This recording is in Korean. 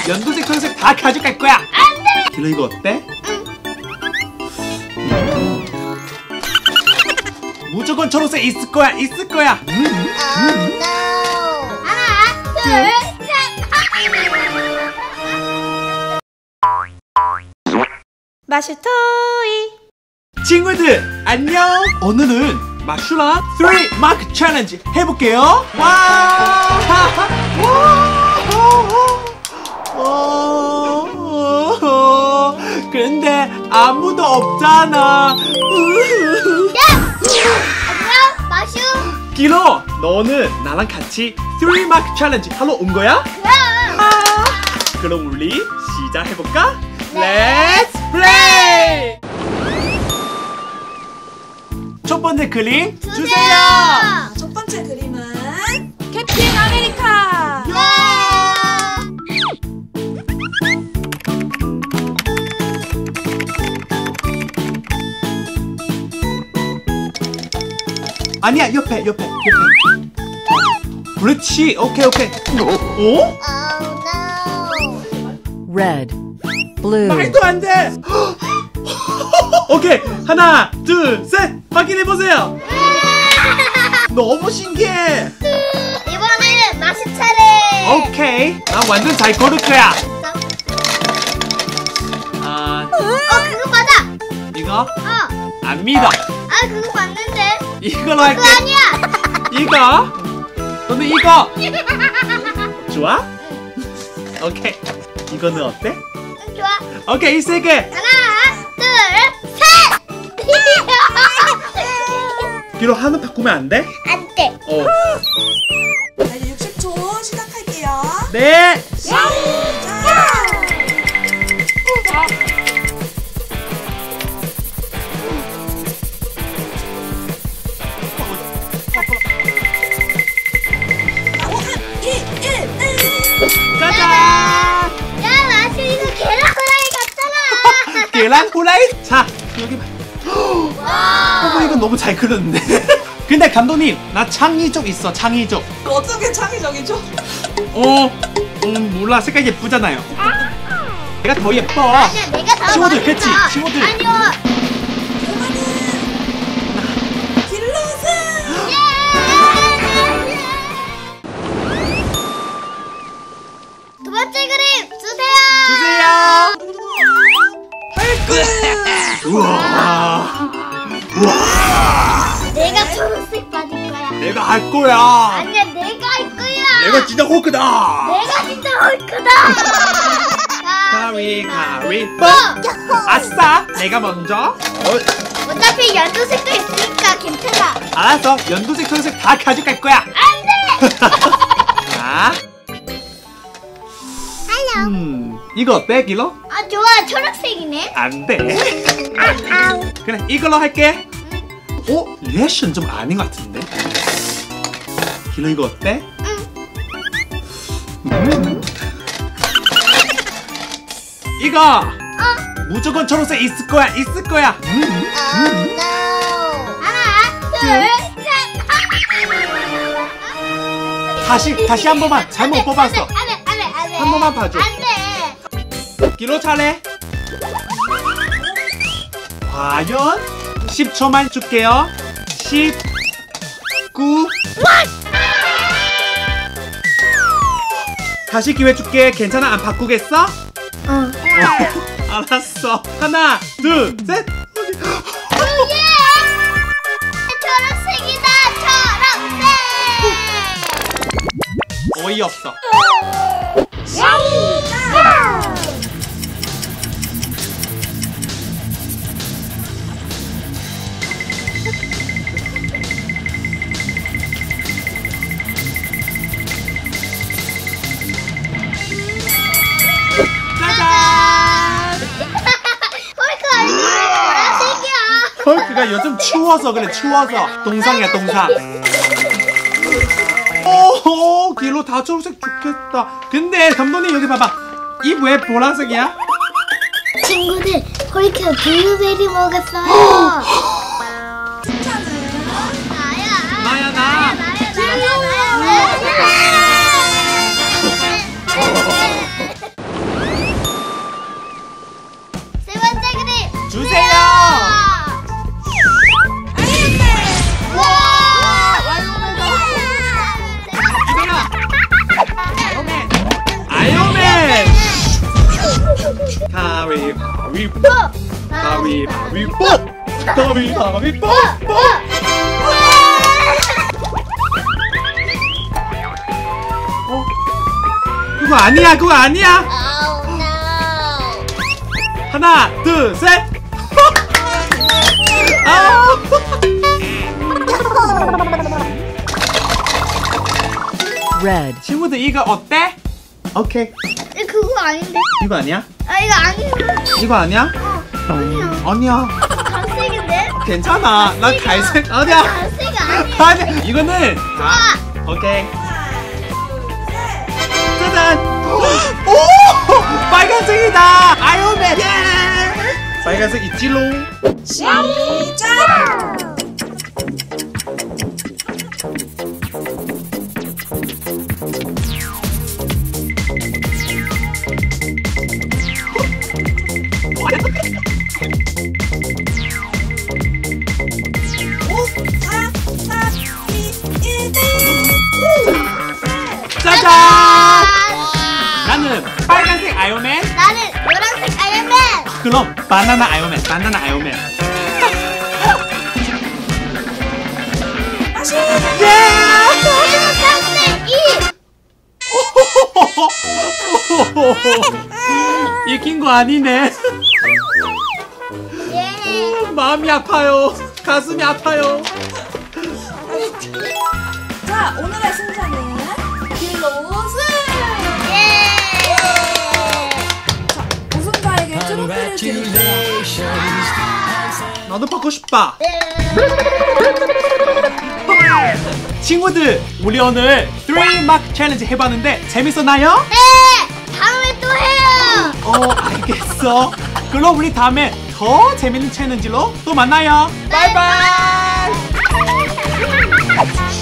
연두색, 초록색 다 가져갈 거야. 안돼. 길로 이거 어때? 무조건 초록색 있을 거야, 있을 거야. no. 하나, 둘, 셋. 마슈 토이. 친구들 안녕. 오늘은 마슈랑 3 마크 챌린지 해볼게요. 와! 근데 아무도 없잖아. 안녕, 마슈. 기로, 너는 나랑 같이 3 마크 챌린지 하러 온 거야? 그럼 우리 시작해볼까? Let's play! 첫 번째 그림 주세요! 첫 번째 그림은 캡틴 아메리카. 아니야, 옆에. 그렇지, 오케이. 어? Oh no. Red, blue, 말도 안 돼! 오케이, 하나, 둘, 셋! 확인해보세요! 너무 신기해! 이번에는 마슈 차례. 오케이, 나 완전 잘 고를 거야! 아, 그거 맞아. 이거? 안 믿어! 그거 맞는데. 이걸로 할게! 그거 아니야. 이거? 너는 이거! 좋아? 오케이, 이거는 어때? 좋아. 오케이, 이 세 개! 하나, 둘, 셋. 기로 하나 바꾸면 안 돼? 안 돼. 자, 이제 60초 시작할게요. 네! 시작. 짜잔! 야, 마슈 이거 계란 후라이 같잖아. 계란 후라이? 자, 여기 봐. 이건 너무 잘 그렸는데. 근데 감독님, 나 창의적 있어, 창의적. 어떻게 창의적이죠? 몰라, 색깔 예쁘잖아요. 내가 더 예뻐. 아니야, 내가 더 친구들, 멋있어. 그치? 친구들. 아니요. 그러면은 길로스. 두 번째 그림 주세요. 우와. 내가 초록색 받을 거야. 내가 할 거야. 아니야, 내가 할 거야. 내가 진짜 홀크다. 내가 진짜 헐크다. 가위바위보. 아싸, 내가 먼저. 어차피 연두색도 있으니까 괜찮아. 알았어, 연두색, 초록색 다 가져갈 거야. 안 돼. 자, 이거 어때, 길로? 좋아, 초록색이네. 안 돼. 그래, 이걸로 할게. 리액션 좀 아닌 것 같은데. 길로 이거 어때? 이거 무조건 초록색 있을 거야, 있을 거야. 하나, 둘, 셋. 다시 한 번만. 잘못 뽑았어. 안 돼. 한 번만 봐줘. 안 돼. 길로 차례. 과연 10초만 줄게요. 10, 9. 다시 기회 줄게. 괜찮아? 안 바꾸겠어? 알았어. 하나, 둘, 셋. 초록색이다, 초록색. 어이없어. 헐크가 요즘 추워서 그래, 추워서. 동상이야, 동상. 오호, 길로 다 초록색 좋겠다. 근데 감독님 여기 봐봐. 이 왜 보라색이야? 친구들, 헐크가 블루베리 먹었어요. 나야, 나. 가위바위보 가위바위보 가위바위보 그거 아니야 그거 아니야 Oh no. 하나 둘셋 Red. 친구들 이거 어때? 오케이 그거 아닌데? 이거 아니야? 아 이거 아니야. 이거 아니야? 아니야. 아니야 갈색인데? 괜찮아 나 갈색 아니야 갈색 아니야. 아니야 이거는 오케이 짜잔 오 빨간색이다 아이언맨 예 빨간색 있지롱 시작. 짜잔 나는 빨간색 아이언맨 나는 노란색 아이언맨. 그럼 바나나 아이언맨 바나나 아이언맨 다시. 예 이. 이긴 거 아니네 예. 마음이 아파요 가슴이 아파요 자, 오늘의 승자는 딜로스. 예. 우승자에게 트로피를 드립니다. 나도 받고 싶다 네. 친구들 우리 오늘 3막 챌린지 해봤는데 재밌었나요? 네. 다음에 또 해요. 알겠어 그럼 우리 다음에 더 재밌는 챌린지로 또 만나요 바이바이